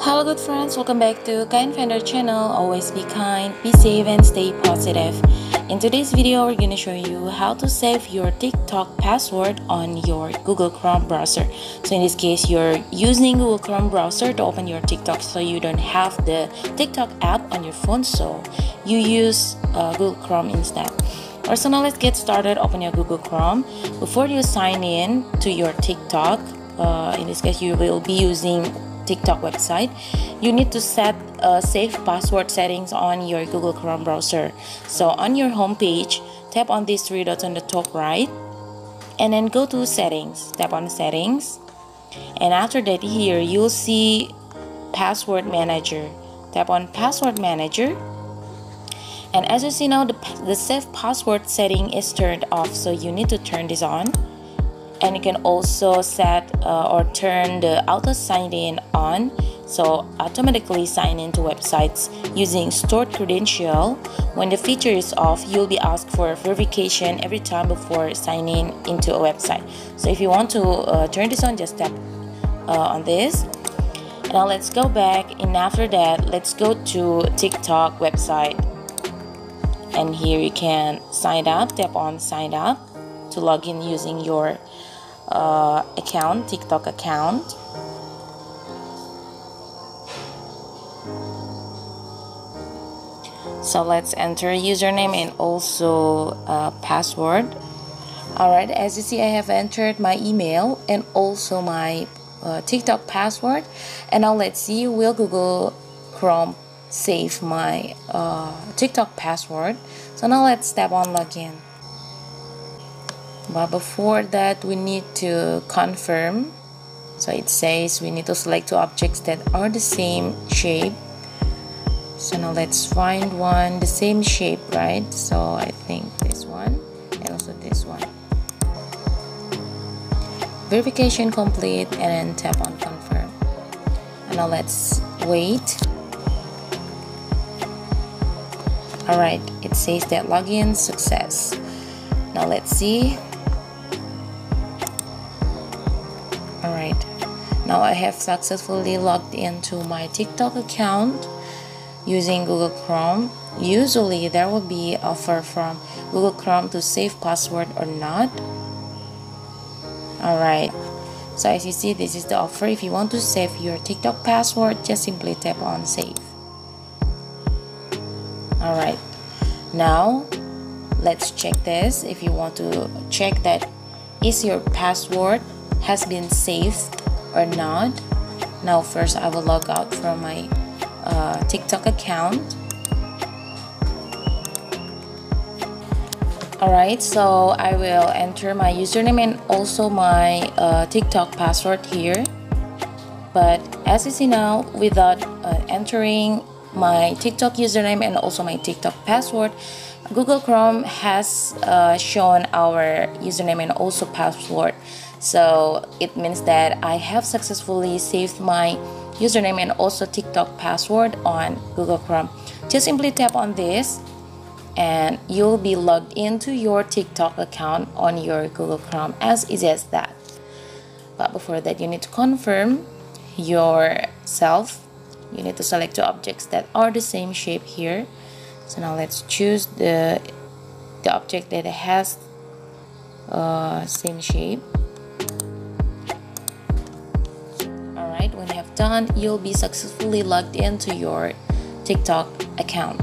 Hello good friends, welcome back to Kind Finder channel. Always be kind, be safe and stay positive. In today's video, we're going to show you how to save your TikTok password on your Google Chrome browser. So in this case, you're using Google Chrome browser to open your TikTok, so you don't have the TikTok app on your phone, so you use Google Chrome instead. Alright, so now let's get started. Open your Google Chrome. Before you sign in to your TikTok, in this case you will be using TikTok website, you need to set safe password settings on your Google Chrome browser. So on your home page, tap on these three dots on the top right and then go to settings. Tap on settings, and after that here you'll see password manager. Tap on password manager, and as you see now, the safe password setting is turned off, so you need to turn this on. And you can also set or turn the auto sign in on, so automatically sign into websites using stored credential. When the feature is off, you'll be asked for verification every time before signing into a website. So if you want to turn this on, just tap on this. Now let's go back, and after that let's go to TikTok website, and here you can sign up. Tap on sign up to log in using your account, TikTok account. So let's enter username and also password. Alright, as you see, I have entered my email and also my TikTok password, and now let's see, will Google Chrome save my TikTok password? So now let's tap on login. But before that, we need to confirm. So it says we need to select two objects that are the same shape. So now let's find one the same shape, right? So I think this one and also this one. Verification complete, and then tap on confirm. And now let's wait. Alright, it says that login success. Now let's see. Alright, now I have successfully logged into my TikTok account using Google Chrome. Usually there will be offer from Google Chrome to save password or not. Alright, so as you see, this is the offer. If you want to save your TikTok password, just simply tap on save. Alright, now let's check this. If you want to check that is your password has been saved or not. Now first I will log out from my TikTok account. Alright, so I will enter my username and also my TikTok password here. But as you see now, without entering my TikTok username and also my TikTok password, Google Chrome has shown our username and also password. So it means that I have successfully saved my username and also TikTok password on Google Chrome. Just simply tap on this and you'll be logged into your TikTok account on your Google Chrome, as easy as that. But before that, you need to confirm yourself. You need to select two objects that are the same shape here. So now let's choose the object that has same shape. Alright, when you have done, you'll be successfully logged into your TikTok account.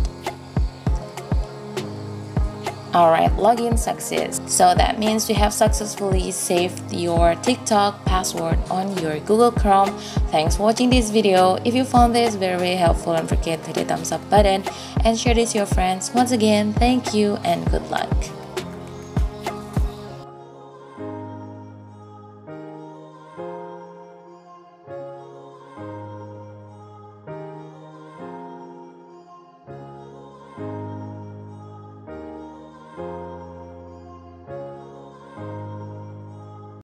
Alright, login success. So that means you have successfully saved your TikTok password on your Google Chrome. Thanks for watching this video. If you found this very helpful, don't forget to hit the thumbs up button and share this with your friends. Once again, thank you and good luck.